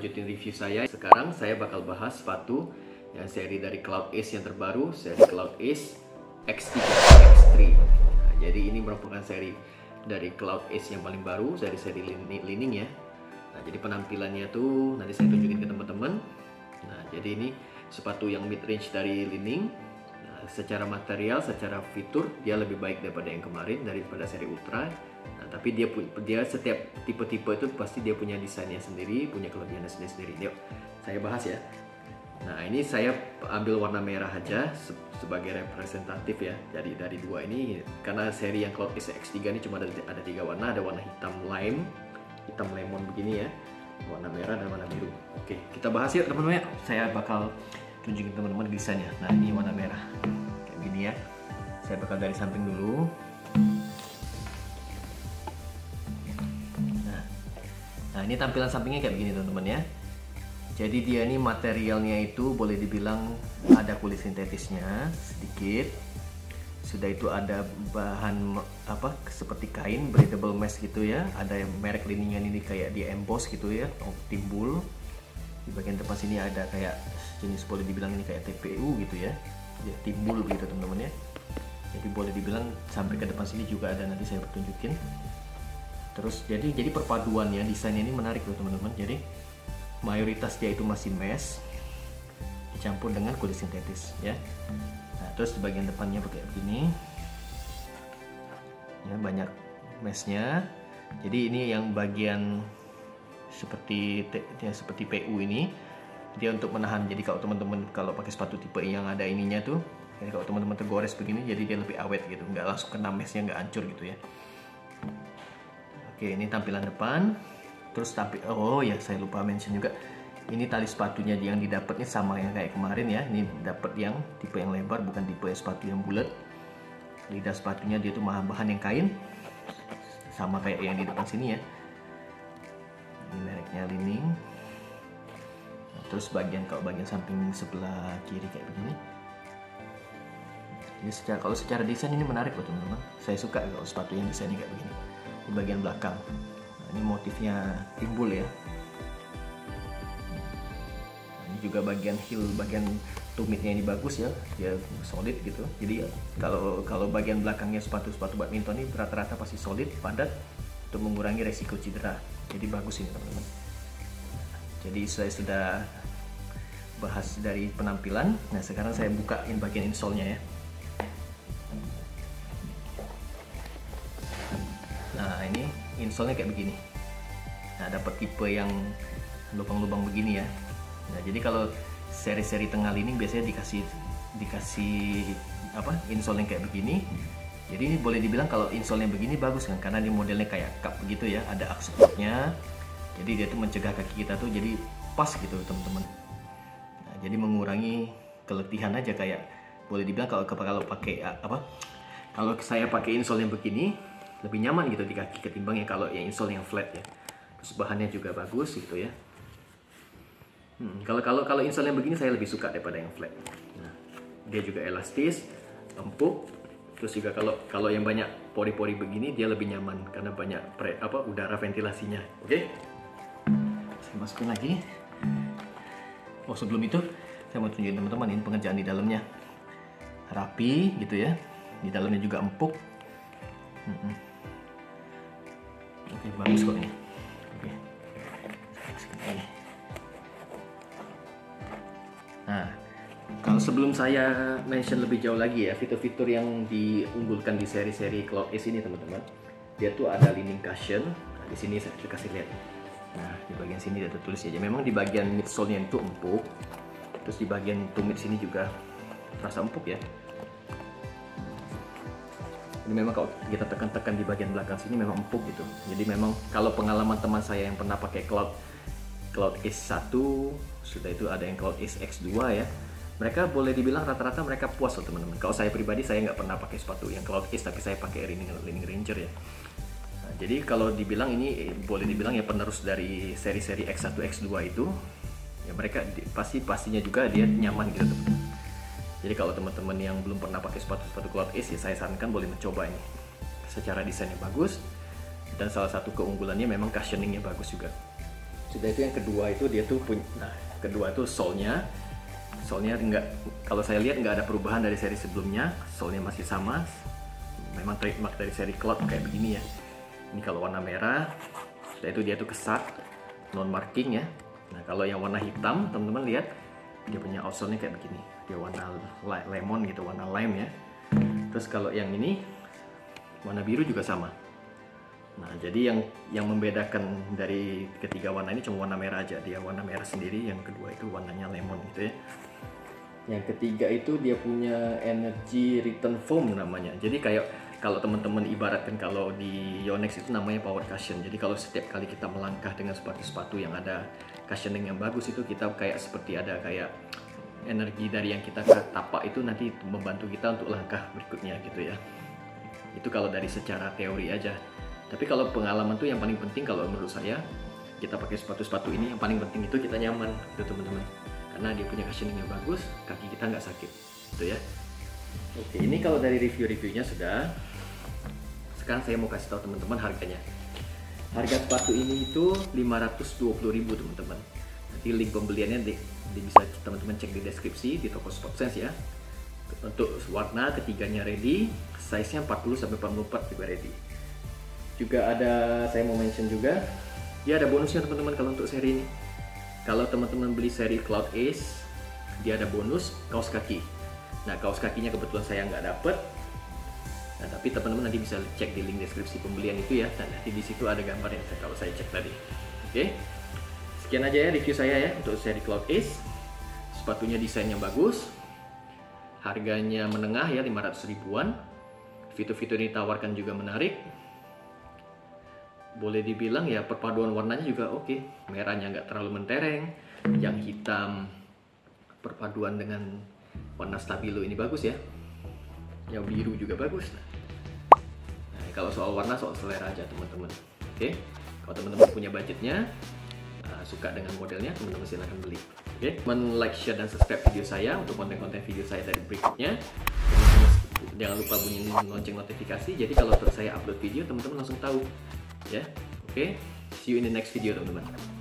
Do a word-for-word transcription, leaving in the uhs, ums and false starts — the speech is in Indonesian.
lanjutin review saya. Sekarang saya bakal bahas sepatu yang seri dari Cloud Ace yang terbaru, seri Cloud Ace X tiga X tiga. Nah, jadi ini merupakan seri dari Cloud Ace yang paling baru, seri seri Li-Ning ya. Nah, jadi penampilannya tuh nanti saya tunjukin ke teman-teman. Nah, jadi ini sepatu yang mid range dari Li-Ning. Nah, secara material, secara fitur dia lebih baik daripada yang kemarin, daripada seri Ultra. Nah, tapi dia dia setiap tipe-tipe itu pasti dia punya desainnya sendiri, punya kelebihannya sendiri-sendiri. Yuk, saya bahas ya. Nah, ini saya ambil warna merah aja se sebagai representatif ya. Jadi dari dua ini, karena seri yang Cloud Ace X tiga ini cuma ada, ada tiga warna, ada warna hitam lime, hitam lemon begini ya, warna merah dan warna biru. Oke, kita bahas yuk teman-teman. Saya bakal tunjukin teman-teman desainnya. Nah, ini warna merah kayak gini ya. Saya bakal dari samping dulu. Nah, ini tampilan sampingnya kayak begini teman-teman ya. Jadi dia ini materialnya itu boleh dibilang ada kulit sintetisnya sedikit. Sudah itu ada bahan apa seperti kain breathable mesh gitu ya. Ada merek Li-Ning ini kayak di emboss gitu ya, timbul. Di bagian depan sini ada kayak jenis boleh dibilang ini kayak T P U gitu ya. Dia timbul gitu teman-teman ya. Jadi boleh dibilang sampai ke depan sini juga ada, nanti saya tunjukin. Terus jadi jadi perpaduannya desainnya ini menarik loh teman-teman. Jadi mayoritas dia itu masih mesh dicampur dengan kulit sintetis ya. Nah, terus di bagian depannya pakai begini ya, banyak meshnya. Jadi ini yang bagian seperti ya, seperti P U ini dia untuk menahan. Jadi kalau teman-teman kalau pakai sepatu tipe yang ada ininya tuh, jadi kalau teman-teman tergores begini jadi dia lebih awet gitu, nggak langsung kena meshnya, nggak hancur gitu ya. Oke, ini tampilan depan. Terus tapi oh ya saya lupa mention juga, ini tali sepatunya yang didapatnya sama yang kayak kemarin ya. Ini dapat yang tipe yang lebar, bukan tipe yang sepatu yang bulat. Lidah sepatunya dia tuh bahan yang kain, sama kayak yang di depan sini ya. Ini mereknya Li-Ning. Nah, terus bagian kalau bagian samping sebelah kiri kayak begini. Jadi secara, kalau secara desain ini menarik loh teman-teman. Saya suka kalau sepatu yang desainnya kayak begini. Di bagian belakang. Nah, ini motifnya timbul ya. Nah, ini juga bagian heel, bagian tumitnya ini bagus ya, dia solid gitu. Jadi kalau kalau bagian belakangnya sepatu-sepatu badminton ini rata-rata pasti solid, padat untuk mengurangi resiko cedera. Jadi bagus ini teman-teman. Jadi saya sudah bahas dari penampilan. Nah, sekarang saya bukain bagian insole-nya ya. Nah, ini insole-nya kayak begini. Nah, dapat tipe yang lubang-lubang begini ya. Nah, jadi kalau seri-seri tengah Li-Ning biasanya dikasih dikasih apa insole yang kayak begini. Jadi ini boleh dibilang kalau insole yang begini bagus kan, karena ini modelnya kayak cup begitu ya, ada aksesnya. Jadi dia tuh mencegah kaki kita tuh jadi pas gitu teman-teman. Nah, jadi mengurangi keletihan aja, kayak boleh dibilang kalau kalau pakai apa? Kalau saya pakai insole yang begini lebih nyaman gitu di kaki ketimbang yang kalau yang insole yang flat ya. Terus bahannya juga bagus gitu ya. Hmm, kalau kalau kalau insole yang begini saya lebih suka daripada yang flat. Nah, dia juga elastis, empuk. Terus juga kalau kalau yang banyak pori-pori begini dia lebih nyaman karena banyak pre, apa udara ventilasinya. Oke? Okay? Saya masukin lagi. Oh, sebelum itu saya mau tunjukin teman-teman ini pengerjaan di dalamnya. Rapi gitu ya. Di dalamnya juga empuk. Hmm. Oke, bagus kok ini. Oke. Nah, kalau sebelum saya mention lebih jauh lagi ya, fitur-fitur yang diunggulkan di seri-seri Cloud Ace ini teman-teman, dia tuh ada Li-Ning cushion. Nah, di sini saya kasih lihat. Nah, di bagian sini dia tertulis aja. Memang di bagian midsole-nya itu empuk. Terus di bagian tumit sini juga terasa empuk ya. Ini memang kalau kita tekan-tekan di bagian belakang sini memang empuk gitu. Jadi memang kalau pengalaman teman saya yang pernah pakai Cloud Cloud Ace satu, sudah itu ada yang Cloud Ace X dua ya. Mereka boleh dibilang rata-rata mereka puas loh teman-teman. Kalau saya pribadi saya nggak pernah pakai sepatu yang Cloud Ace, tapi saya pakai Li-Ning, Li-Ning Ranger ya. Nah, jadi kalau dibilang ini boleh dibilang ya penerus dari seri-seri X satu X dua itu, ya mereka pasti pastinya juga dia nyaman gitu teman-teman. Jadi kalau teman-teman yang belum pernah pakai sepatu-sepatu Cloud Ace ya saya sarankan boleh mencoba ini. Secara desainnya bagus dan salah satu keunggulannya memang cushioningnya bagus juga. Sudah itu yang kedua itu dia tuh punya, nah kedua tuh sole-nya, sole-nya enggak, kalau saya lihat nggak ada perubahan dari seri sebelumnya, sole-nya masih sama, memang trademark dari seri Cloud kayak begini ya. Ini kalau warna merah, sudah itu dia tuh kesat, non marking ya. Nah kalau yang warna hitam, teman-teman lihat dia punya outsole-nya kayak begini, dia warna lemon gitu, warna lime ya. Terus kalau yang ini warna biru juga sama. Nah, jadi yang yang membedakan dari ketiga warna ini cuma warna merah aja. Dia warna merah sendiri, yang kedua itu warnanya lemon gitu ya. Yang ketiga itu dia punya energy return foam namanya. Jadi kayak kalau teman-teman ibaratkan kalau di Yonex itu namanya power cushion. Jadi kalau setiap kali kita melangkah dengan sepatu-sepatu yang ada cushioning yang bagus itu kita kayak seperti ada kayak energi dari yang kita tapak itu nanti membantu kita untuk langkah berikutnya gitu ya. Itu kalau dari secara teori aja. Tapi kalau pengalaman tuh yang paling penting kalau menurut saya, kita pakai sepatu-sepatu ini yang paling penting itu kita nyaman gitu teman-teman. Karena dia punya cushioning yang bagus, kaki kita nggak sakit gitu ya. Oke, ini kalau dari review-reviewnya sudah. Sekarang saya mau kasih tahu teman-teman harganya. Harga sepatu ini itu lima ratus dua puluh ribu teman-teman. Nanti link pembeliannya di, di bisa teman-teman cek di deskripsi di toko Sportsense ya. Untuk warna ketiganya ready, size-nya empat puluh sampai empat puluh empat juga ready. Juga ada, saya mau mention juga, dia ada bonusnya teman-teman kalau untuk seri ini. Kalau teman-teman beli seri Cloud Ace, dia ada bonus kaos kaki. Nah, kaos kakinya kebetulan saya nggak dapet. Nah, tapi teman-teman nanti bisa cek di link deskripsi pembelian itu ya. Dan nanti di situ ada gambarnya kalau saya cek tadi. Oke, sekian aja ya review saya ya untuk seri Cloud Ace. Sepatunya desainnya bagus, harganya menengah ya, lima ratus ribuan. Fitur-fitur ini ditawarkan juga menarik. Boleh dibilang ya perpaduan warnanya juga oke. Okay. Merahnya nggak terlalu mentereng, yang hitam perpaduan dengan warna stabilo ini bagus ya. Yang biru juga bagus. Nah, kalau soal warna soal selera aja teman-teman. Oke, okay. Kalau teman-teman punya budgetnya, uh, suka dengan modelnya, teman-teman silahkan beli. Oke, okay. Teman like, share dan subscribe video saya untuk konten-konten video saya dari berikutnya. Teman-teman jangan lupa bunyiin lonceng notifikasi. Jadi kalau saya upload video, teman-teman langsung tahu. Ya, yeah. Oke, okay. See you in the next video teman-teman.